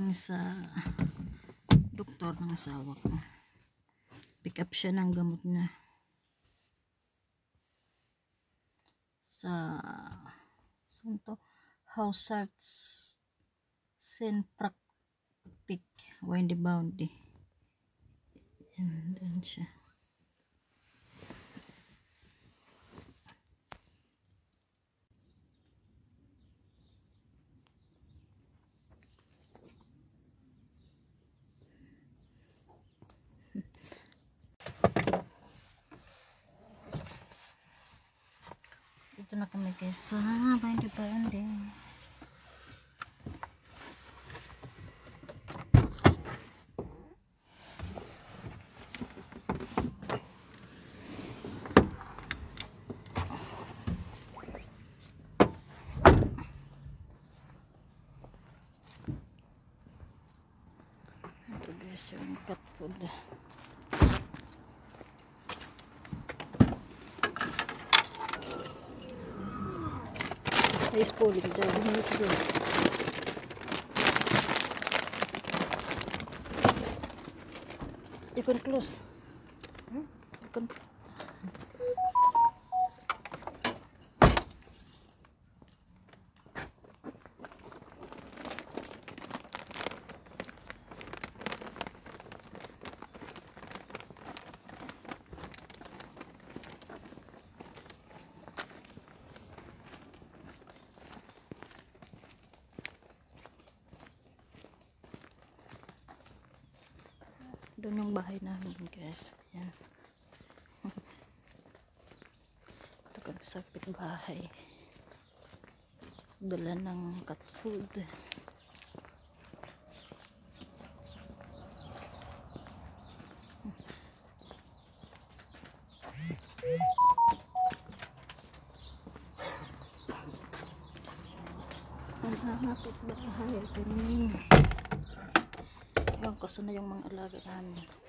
galing sa doktor ng asawa ko. Pick up siya ng gamot niya sa Hausarts Praktik Windy Boundy. And then siya. Ito na kami guys sa Windy Boundy. Ito guys yung cat food. Ice pooling daw. You can close. You can. Doon yung bahay namin guys. Ayan. Ito kami sa bahay. Dala ng cat food. Ang hapit bahay. Ito ni. Ewan ko, saan na yung mga alaga namin.